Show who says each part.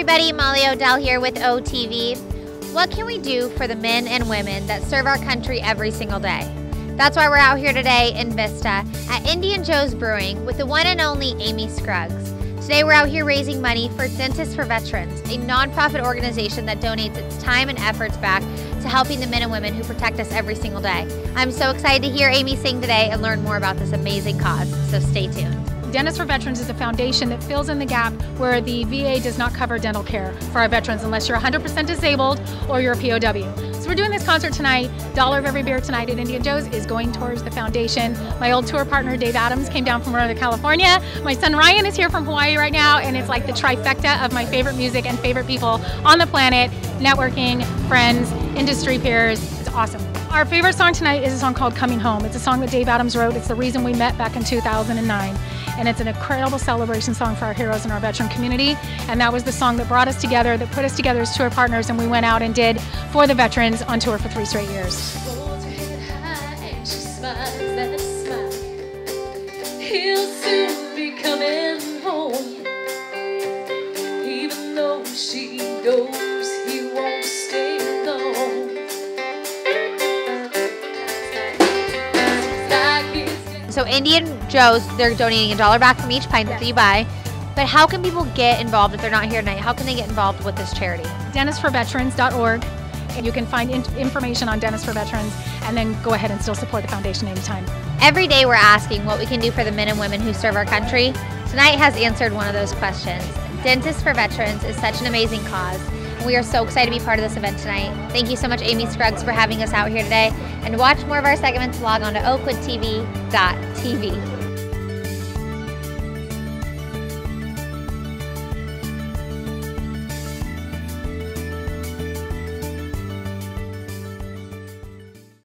Speaker 1: everybody, Molly O'Dell here with OTV. What can we do for the men and women that serve our country every single day? That's why we're out here today in Vista at Indian Joe's Brewing with the one and only Amy Scruggs. Today we're out here raising money for Dentists for Veterans, a nonprofit organization that donates its time and efforts back to helping the men and women who protect us every single day. I'm so excited to hear Amy sing today and learn more about this amazing cause, so stay tuned.
Speaker 2: Dentists for Veterans is a foundation that fills in the gap where the VA does not cover dental care for our veterans unless you're 100% disabled or you're a POW. So we're doing this concert tonight. $1 of every beer tonight at Indian Joe's is going towards the foundation. My old tour partner Dave Adams came down from Northern California. My son Ryan is here from Hawaii right now, and it's like the trifecta of my favorite music and favorite people on the planet. Networking, friends, industry peers. It's awesome. Our favorite song tonight is a song called Coming Home. It's a song that Dave Adams wrote. It's the reason we met back in 2009. And it's an incredible celebration song for our heroes in our veteran community. And that was the song that brought us together, that put us together as tour partners, and we went out and did For the Veterans on tour for 3 straight years.
Speaker 3: He'll soon be coming home, even though she knows he won't stay long.
Speaker 1: So Indian Joe's, they're donating $1 back from each pint that you buy. But how can people get involved if they're not here tonight? How can they get involved with this charity?
Speaker 2: DentistForVeterans.org. And you can find information on Dentists for Veterans and then go ahead and still support the foundation anytime.
Speaker 1: Every day we're asking what we can do for the men and women who serve our country. Tonight has answered one of those questions. Dentists for Veterans is such an amazing cause. And we are so excited to be part of this event tonight. Thank you so much, Amy Scruggs, for having us out here today. And to watch more of our segments, log on to oakwoodtv.tv.